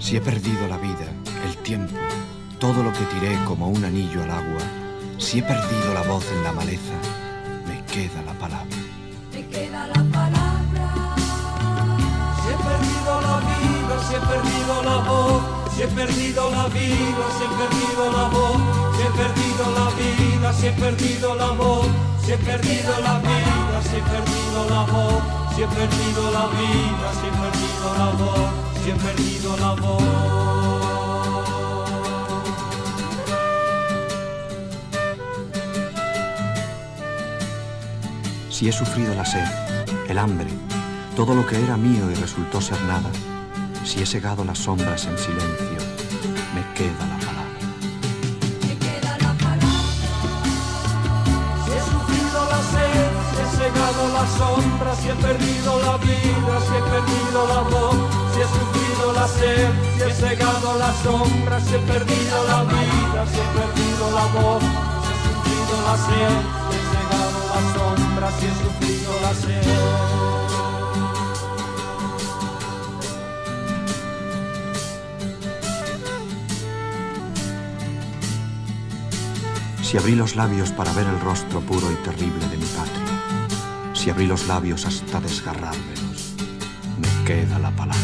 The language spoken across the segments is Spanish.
Si he perdido la vida, el tiempo, todo lo que tiré como un anillo al agua, si he perdido la voz en la maleza, me queda la palabra. Me queda la palabra. Si he perdido la vida, si he perdido la voz, si he perdido la vida, si he perdido la voz, si he perdido la vida, si he perdido la voz, si he perdido la vida, si he perdido la voz, si he perdido la vida, si he perdido la voz, si he perdido la voz. Si he sufrido la sed, el hambre, todo lo que era mío y resultó ser nada, si he segado las sombras en silencio, me queda la palabra. Me queda la palabra. Si he sufrido la sed, si he segado las sombras, si he perdido la vida, si he perdido la voz, si he sufrido la sed, si he segado las sombras, si he perdido la vida, si he perdido la voz, si he sufrido la sed, si he segado las sombras, si he sufrido la sed. Si abrí los labios para ver el rostro puro y terrible de mi patria, si abrí los labios hasta desgarrármelos, me queda la palabra.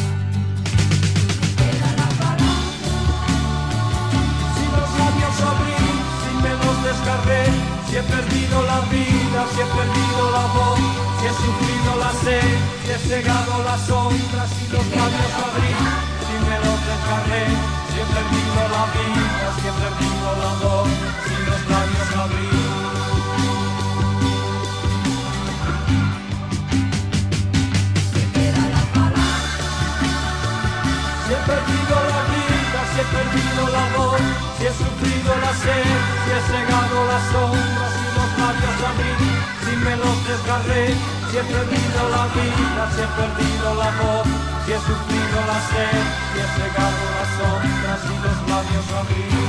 Si los labios abrí, si me los desgarré, si he perdido la vida, si he perdido la voz, si he sufrido la sed, si he cegado las sombras, si los labios abrí, si me los desgarré, si he perdido la vida, si he perdido la voz, si los labios abrí. Si he perdido la vida, si he perdido la voz, si he sufrido la sed, si he cegado las sombras, si los labios abrí, si me los desgarré, si he perdido la vida, si he perdido la voz, si he sufrido la sed, si he cegado las sombras, si los labios abrí.